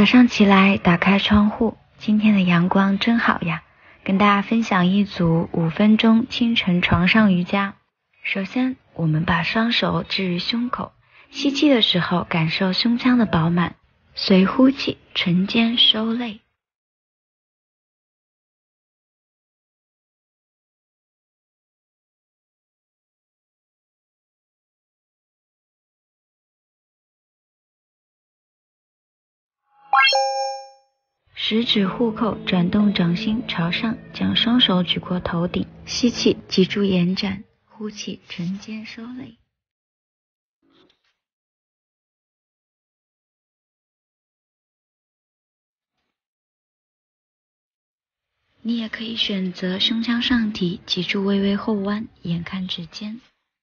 早上起来打开窗户，今天的阳光真好呀，跟大家分享一组5分钟清晨床上瑜伽。首先，我们把双手置于胸口，吸气的时候感受胸腔的饱满，随呼气唇间收泪。食指互扣，转动掌心朝上，将双手举过头顶，吸气脊柱延展，呼气唇间收泪。你也可以选择胸腔上提，脊柱微微后弯，眼看指尖。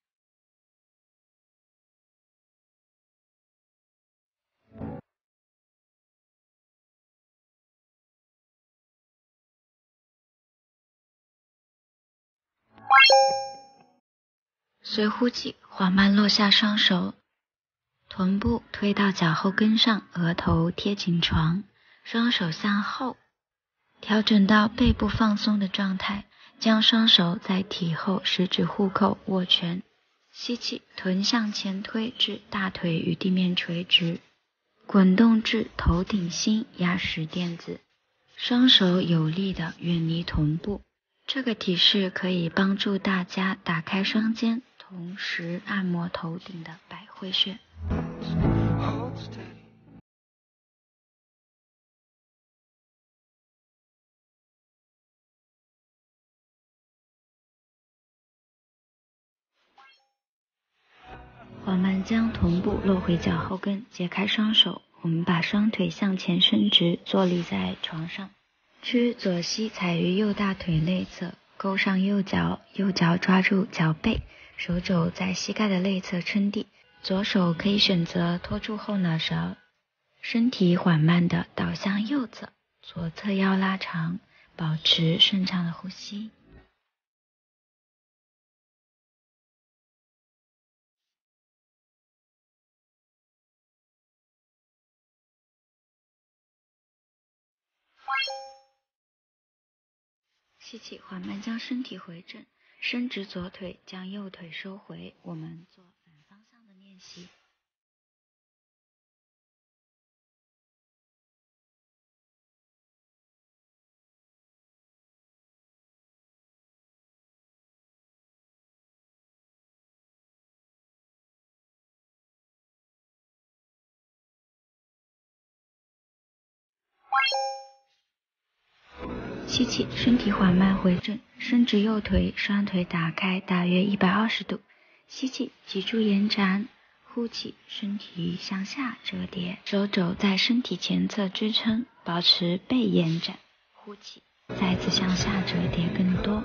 随呼气缓慢落下双手，臀部推到脚后跟上，额头贴紧床，双手向后，调整到背部放松的状态，将双手在体后食指互扣握拳。吸气，臀向前推至大腿与地面垂直，滚动至头顶心压实垫子，双手有力地远离臀部。这个体式可以帮助大家打开双肩，同时按摩头顶的百会穴。缓慢将臀部落回脚后跟，解开双手，我们把双腿向前伸直，坐立在床上，屈左膝踩于右大腿内侧，勾上右脚，右脚抓住脚背，手肘在膝盖的内侧撑地，左手可以选择托住后脑勺，身体缓慢地倒向右侧，左侧腰拉长，保持顺畅的呼吸。吸气，缓慢将身体回正，伸直左腿，将右腿收回。我们做反方向的练习。吸气，身体缓慢回正，伸直右腿，双腿打开大约120度。吸气，脊柱延展，呼气，身体向下折叠，手肘在身体前侧支撑，保持背延展。呼气，再次向下折叠更多。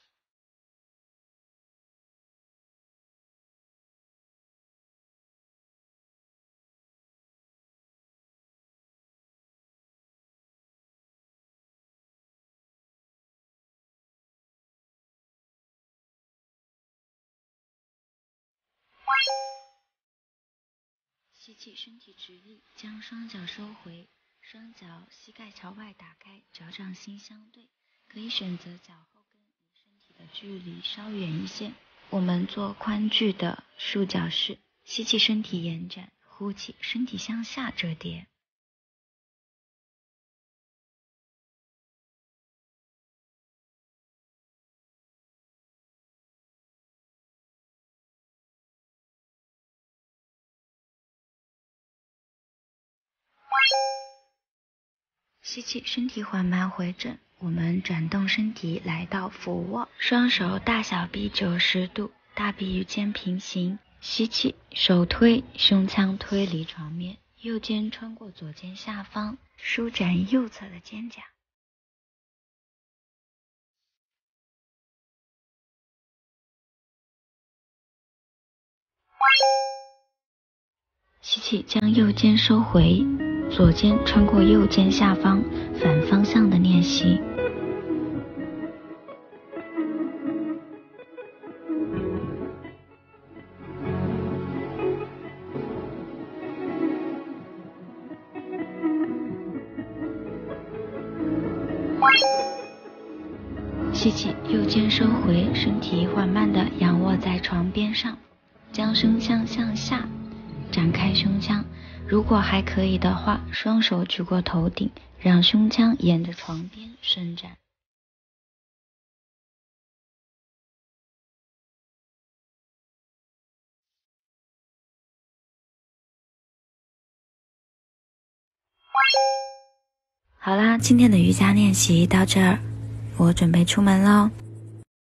吸气，身体直立，将双脚收回，双脚膝盖朝外打开，脚掌心相对，可以选择脚后跟离身体的距离稍远一些。我们做宽距的束脚式，吸气身体延展，呼气身体向下折叠。吸气，身体缓慢回正，我们转动身体来到俯卧，双手大小臂90度，大臂与肩平行。吸气，手推，胸腔推离床面，右肩穿过左肩下方，舒展右侧的肩胛。吸气，将右肩收回，左肩穿过右肩下方，反方向的练习。 吸气，右肩收回，身体缓慢地仰卧在床边上，将胸腔向下，展开胸腔。如果还可以的话，双手举过头顶，让胸腔沿着床边伸展。好啦，今天的瑜伽练习到这儿，我准备出门喽。